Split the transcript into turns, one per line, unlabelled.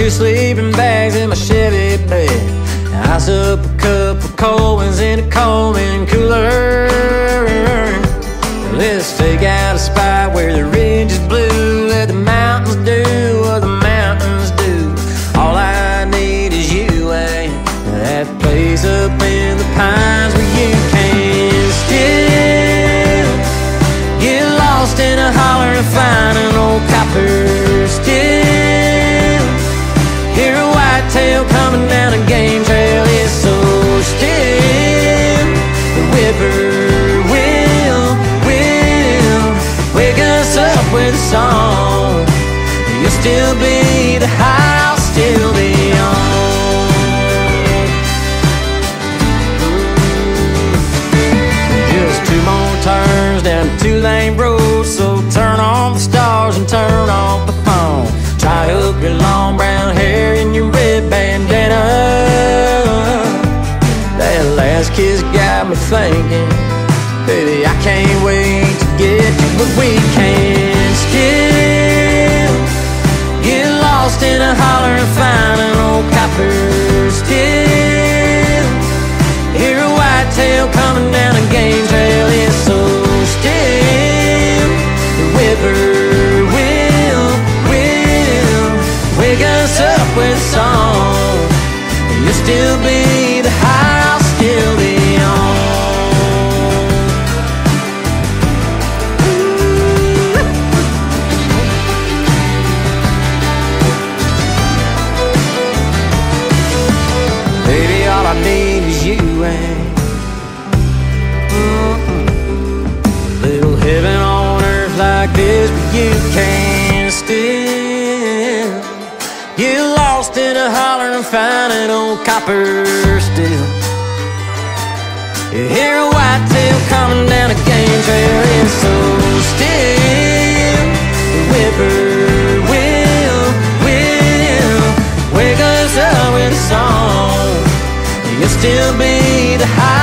2 sleeping bags in my Chevy bed. Ice up a couple Colemans in a Coleman cooler. Let's take out a spot where the ridge is blue. Let the mountains do what the mountains do. All I need is you and that place up in the pines where you can still get lost in a holler and find an old copper. Still hear a whitetail coming down a game trail. It's so still the whippoorwill will wake us up with a song. You'll still be the high, I'll still be on. Just 2 more turns down a 2-lane road, so turn on the stars and turn off the phone. Tie up your long brown hair and your red bandana. That last kiss got me thinking, baby, I can't wait to get you. But we can still get lost in a holler and find an old copper. Still hear a whitetail coming down a game trail. It's so still the whippoorwill will wake us up with a song. You'll still be the high, I'll still be on. Baby, all I need is you and little heaven on earth like this, but you can still get lost in a holler and find an old copper. Still you hear a whitetail coming down a game trail. It's so still the whippoorwill will wake us up with a song. You'll still be the high,